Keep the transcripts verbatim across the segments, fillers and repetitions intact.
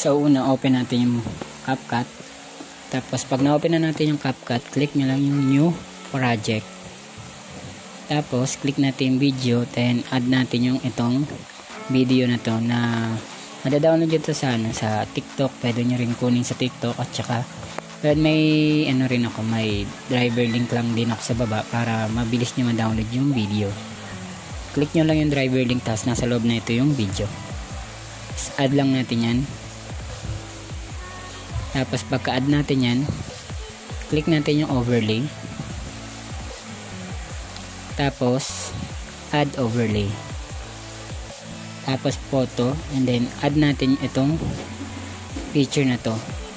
So una, open natin yung CapCut. Tapos pag na-open na natin yung CapCut, click nyo lang yung new project. Tapos click natin yung video, then add natin yung itong video na to na madadownload dito sa ano, sa TikTok. Pwede nyo rin kunin sa TikTok, at saka pero may ano rin ako, may driver link lang din ako sa baba para mabilis nyo ma-download yung video. Click nyo lang yung driver link, tapos nasa loob na ito yung video. Tapos add lang natin yan. Tapos pagka-add natin yan, click natin yung overlay. Tapos add overlay. Tapos photo, and then add natin itong picture na to.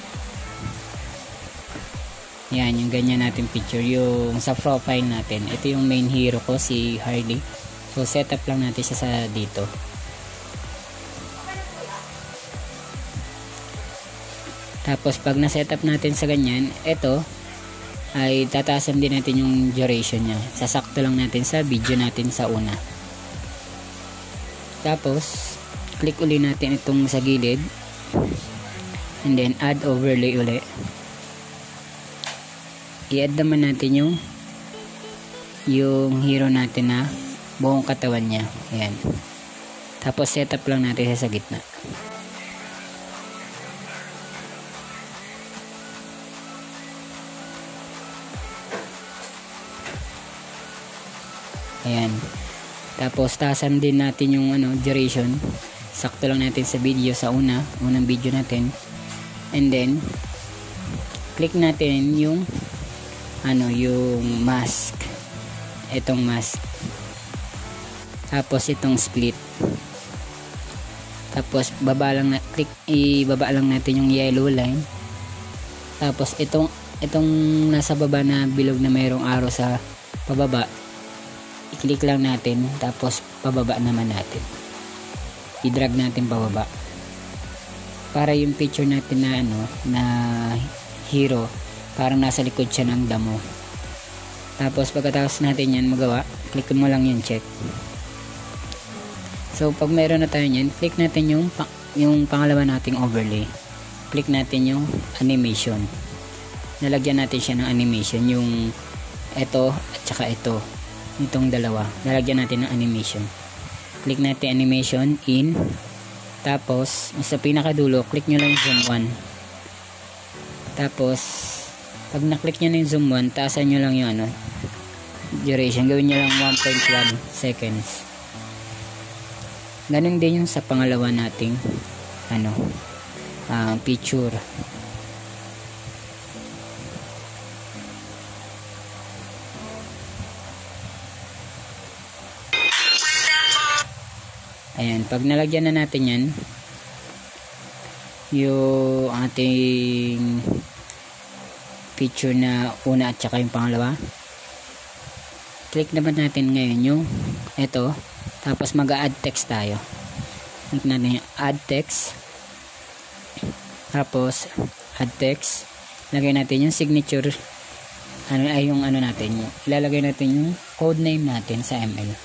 Yan, yung ganyan natin picture, yung sa profile natin. Ito yung main hero ko, si Harley. So setup lang natin siya sa dito. Tapos pag na-setup natin sa ganyan, ito ay tatasan din natin yung duration niya. Sasakto lang natin sa video natin sa una. Tapos click uli natin itong sa gilid, and then add overlay uli. I-add naman natin yung yung hero natin na buong katawan niya. Ayan. Tapos setup lang natin sa gitna. Ayan. Tapos tasan din natin yung ano, duration. Sakto lang natin sa video sa una, unang video natin. And then click natin yung ano, yung mask. Itong mask. Tapos itong split. Tapos baba lang na click, ibaba lang natin yung yellow line. Tapos itong itong nasa baba na bilog na mayroong arrow sa pababa, i-click lang natin, tapos pababa naman natin. I-drag natin pababa. Para yung picture natin na ano, na hero, parang nasa likod siya ng damo. Tapos pagkatapos natin yan magawa, click mo lang yung check. So pag meron na tayo yan, click natin yung yung pangalawa nating overlay. Click natin yung animation. Nalagyan natin siya ng animation, yung ito at saka ito. Itong dalawa, nalagyan natin ng animation. Click natin animation in. Tapos sa pinakadulo, click nyo lang yung zoom one. Tapos pag na-click nyo na yung zoom one, taasan nyo lang yung ano, duration. Gawin nyo lang one point one seconds. Ganun din yung sa pangalawa nating ano, uh, picture. Ayan, pag nalagyan na natin yan, yung ating picture na una at saka yung pangalawa, click naman natin ngayon yung ito, tapos mag-add text tayo. Click natin yung add text, tapos add text, lagay natin yung signature, ano ay yung ano natin, ilalagay natin yung code name natin sa M L.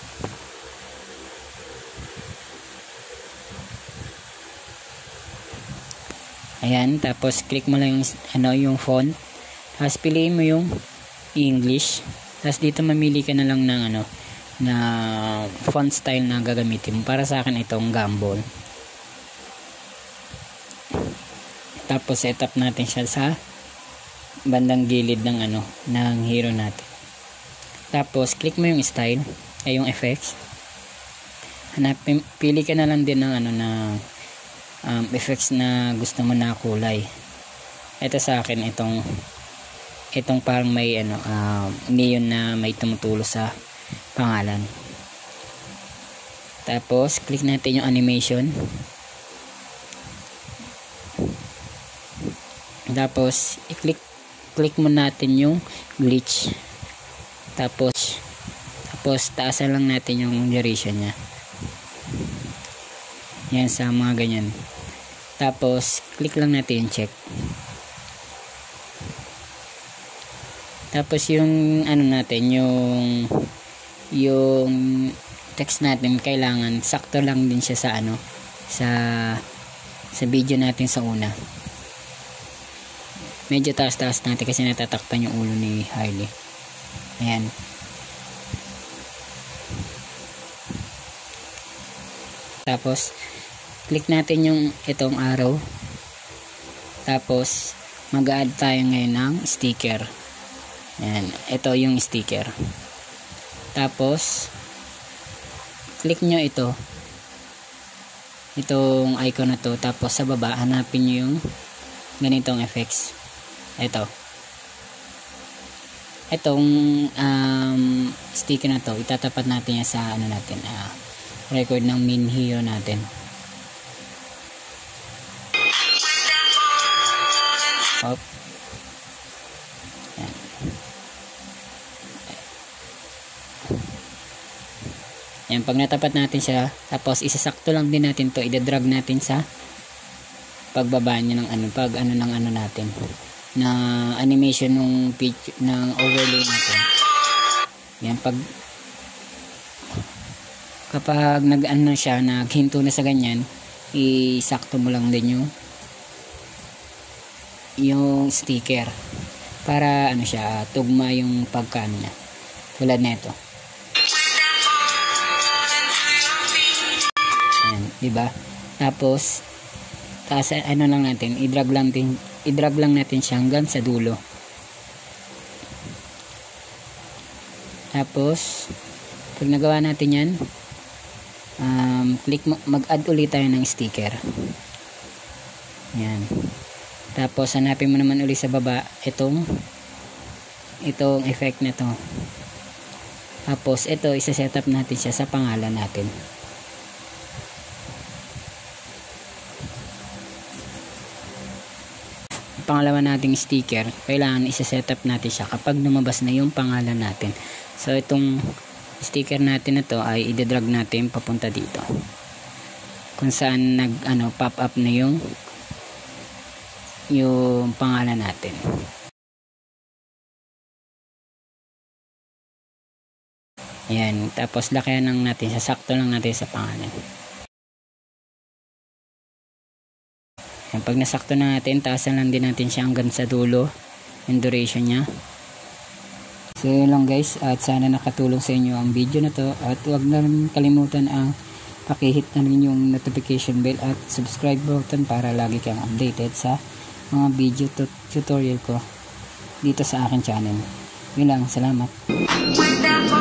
Ayan, tapos click mo lang yung, ano, yung font. Tapos piliin mo yung English. Tapos dito mamili ka na lang ng ano, na font style na gagamitin mo. Para sa akin itong Gumball. Tapos setup natin siya sa bandang gilid ng ano, ng hero natin. Tapos click mo yung style, ay yung effects. Hanapin, pili ka na lang din ng ano, na Um, effects na gusto mo na kulay. Ito sa akin itong itong parang may ano, um, neon na may tumutulo sa pangalan. Tapos click natin yung animation. Tapos i-click click mo natin yung glitch. Tapos tapos taasan lang natin yung duration nya. Yan, sa mga ganyan. Tapos click lang natin yung check. Tapos yung ano natin, yung yung text natin kailangan sakto lang din siya sa ano, sa sa video natin sa una. Medyo taas-taas natin kasi natatakpan yung ulo ni Harley. Ayan. Tapos, click natin yung itong arrow. Tapos, mag-add tayo ngayon ng sticker. Ayan. Ito yung sticker. Tapos, click nyo ito. Itong icon na to. Tapos, sa baba, hanapin nyo yung ganitong effects. Ito. Itong um, sticker na to, itatapat natin yan sa ano natin, uh, record ng main hero natin. Hop. Yan. Yan, pag natapat natin siya, tapos isasakto lang din natin to, i-drag natin sa pagbaba niya ng ano, pag ano ng ano natin, na animation ng picture, ng overlay natin. Yan, pag kapag nag-ano siya, naghinto na sa ganyan, isakto mo lang din yung yung sticker para ano siya, tugma yung pagkano niya, tulad nito. Ayan, diba? Tapos taas, ano lang natin, i-drag lang din, i-drag lang natin siya hanggang sa dulo. Tapos pag nagawa natin yan, um, click mo, mag-add ulit tayo ng sticker. Yan. Tapos hanapin mo naman ulit sa baba itong itong effect na to. Tapos ito, isa-set up natin siya sa pangalan natin. Pangalawa nating sticker, kailangan isa-set up natin siya kapag lumabas na yung pangalan natin. So itong sticker natin na to ay i-drag natin papunta dito, kung saan nag ano pop up na yung yung pangalan natin. Ayan, tapos lakayan lang natin, sasakto lang natin sa pangalan. Ayan, pag nasakto na natin, taasan lang din natin siya hanggang sa dulo yung duration nya. So yun lang guys, at sana nakatulong sa inyo ang video na to, at huwag na rin kalimutan ang pakihit na rin yung notification bell at subscribe button para lagi kang updated sa mga video tutorial ko dito sa akin channel. Yun lang, salamat.